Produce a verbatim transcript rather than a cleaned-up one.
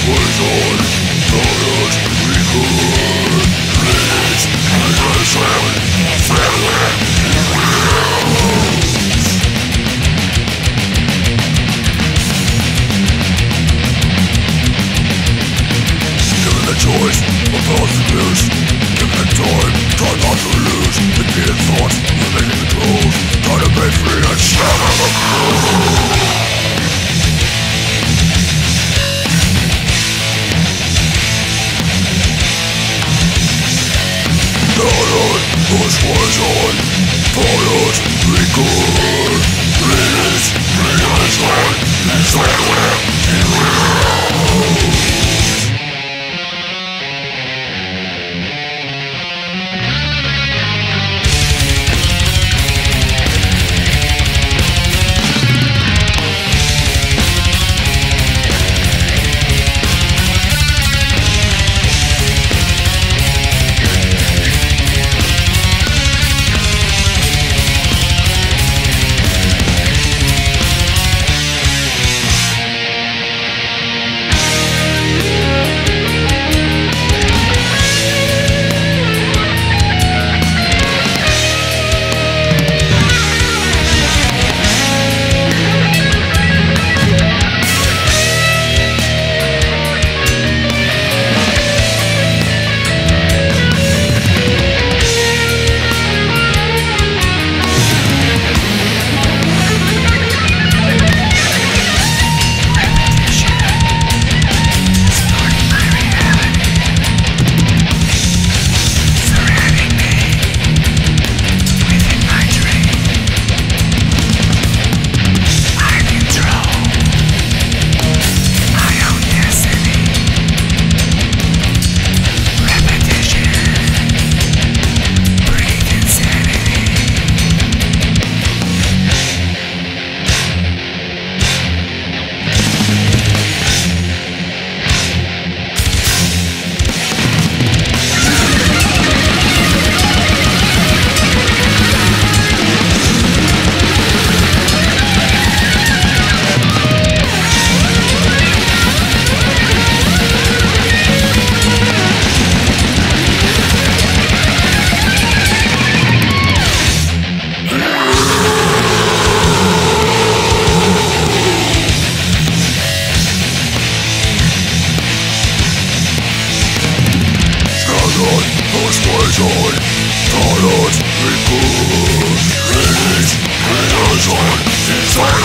choice of thoughts abuse. Given the time, try not to lose. Repeated thoughts, living the clothes. Try to be free and shatter the clothes. Not on, push was on. Follows, record. Release, release on. Inside where it will. Persuasion, thought, record, release, release on, desire.